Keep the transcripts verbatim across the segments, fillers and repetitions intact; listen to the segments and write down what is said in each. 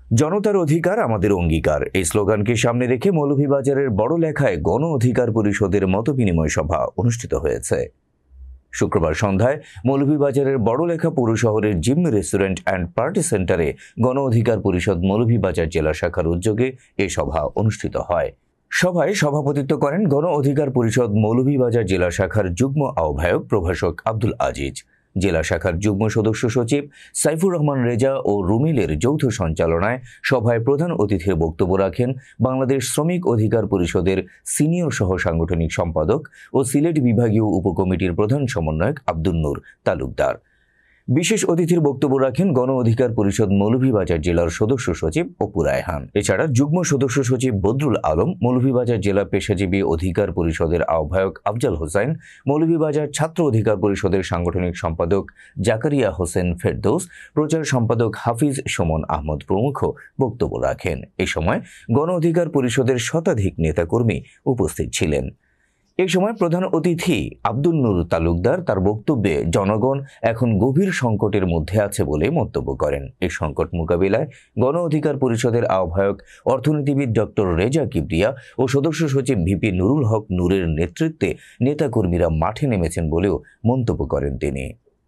জনতার অধিকার আমাদের অঙ্গীকার এই স্লোগানকে সামনে রেখে মৌলভীবাজারের বড় লেখায় গণ অধিকার পরিষদের মতবিনিময় সভা অনুষ্ঠিত হয়েছে। শুক্রবার সন্ধ্যায় মৌলভীবাজারের বড়লেখা পৌর শহরের জিম রেস্টুরেন্ট অ্যান্ড পার্টি সেন্টারে গণ অধিকার পরিষদ মৌলভীবাজার জেলা শাখার উদ্যোগে এ সভা অনুষ্ঠিত হয়। সভায় সভাপতিত্ব করেন গণ অধিকার পরিষদ মৌলভীবাজার জেলা শাখার যুগ্ম আহ্বায়ক প্রভাষক আব্দুল আজিজ, জেলা শাখার যুগ্ম সদস্য সচিব সাইফুর রহমান রেজা ও রুমিলের যৌথ সঞ্চালনায় সভায় প্রধান অতিথির বক্তব্য রাখেন বাংলাদেশ শ্রমিক অধিকার পরিষদের সিনিয়র সহ সাংগঠনিক সম্পাদক ও সিলেট বিভাগীয় উপকমিটির প্রধান সমন্বয়ক আব্দুল নূর তালুকদার। বিশেষ অতিথির বক্তব্য রাখেন গণ অধিকার পরিষদ মৌলভীবাজার জেলার সদস্য সচিব অপু রায়হান। এছাড়া যুগ্ম সদস্য সচিব বদরুল আলম, মৌলভীবাজার জেলা পেশাজীবী অধিকার পরিষদের আহ্বায়ক আফজাল হোসেন, মৌলভীবাজার ছাত্র অধিকার পরিষদের সাংগঠনিক সম্পাদক জাকারিয়া হোসেন ফেরদৌস, প্রচার সম্পাদক হাফিজ সুমন আহমদ প্রমুখ বক্তব্য রাখেন। এ সময় গণ অধিকার পরিষদের শতাধিক নেতাকর্মী উপস্থিত ছিলেন। এই সময় প্রধান অতিথি আব্দুল নূর তালুকদার তার বক্তব্যে জনগণ এখন গভীর সংকটের মধ্যে আছে বলে মন্তব্য করেন। এই সংকট মোকাবিলায় গণ অধিকার পরিষদের আহ্বায়ক অর্থনীতিবিদ ডক্টর রেজা কিবরিয়া ও সদস্য সচিব ভিপি নুরুল হক নূরের নেতৃত্বে নেতাকর্মীরা মাঠে নেমেছেন বলেও মন্তব্য করেন তিনি।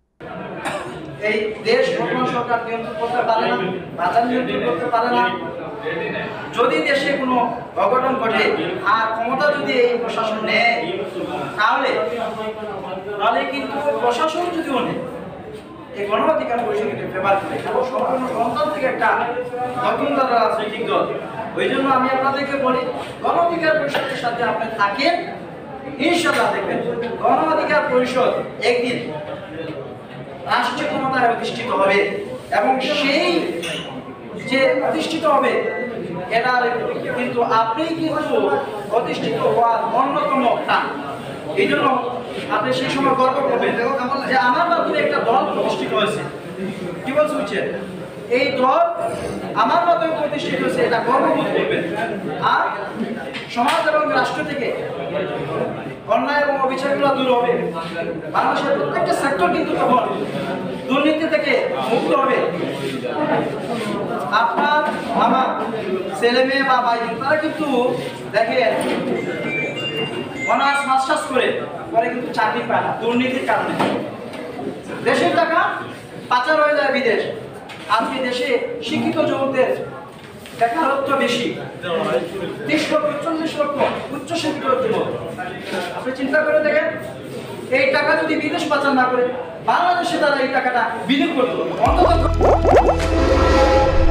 এই দেশ বর্তমান সরকার নিয়ন্ত্রণ করতে পারে না, বাজার নিয়ন্ত্রণ করতে পারে না। যদি দেশে কোনো অঘটন ঘটে আর ক্ষমতা যদি এই প্রশাসন নেয়, তাহলে তাহলে কিন্তু প্রশাসন যদি নেয় এই গণ অধিকার পরিষদকে ফেভার করে এবং সম্পূর্ণ গণতান্ত্রিক একটা দখলদার রাজনৈতিক দল। ওই জন্য আমি আপনাদেরকে বলি, গণ অধিকার পরিষদের সাথে আপনি থাকেন, ইনশাআল্লাহ দেখবেন গণ অধিকার পরিষদ একদিন রাষ্ট্রীয় ক্ষমতায় অধিষ্ঠিত হবে এবং সেই যে প্রতিষ্ঠিত হবে এটা কিন্তু আপনি কিন্তু প্রতিষ্ঠিত হওয়ার অন্যতম প্রাণ। এই জন্য আপনি সেই সময় গর্ব করবেন যে আমার মাধ্যমে একটা দল প্রতিষ্ঠিত হয়েছে। কি বলছে বুঝছেন? এই দল আমার মাধ্যমে প্রতিষ্ঠিত হয়েছে, এটা গর্ববোধ করবেন। আর সমাজ এবং রাষ্ট্র থেকে অন্যায় এবং অবিচারগুলো দূর হবে। বাংলাদেশের প্রত্যেকটা সেক্টর কিন্তু তখন দুর্নীতি থেকে মুক্ত হবে। আপনার আমার ছেলে মেয়ে বা ভাই তারা কিন্তু দেখেন অনার্স মাস্টার্স করে পরে কিন্তু চাকরি পায় না দুর্নীতির কারণে। দেশের টাকা পাচার হয়ে যায় বিদেশ। আজকে দেশে শিক্ষিত যুবকদের বেকারত্ব বেশি, ত্রিশ লক্ষ চল্লিশ লক্ষ উচ্চ শিক্ষিত যুবক। আপনি চিন্তা করে দেখেন, এই টাকা যদি বিদেশ পাচার না করে বাংলাদেশে তারা এই টাকাটা বিনিয়োগ করতো অন্তত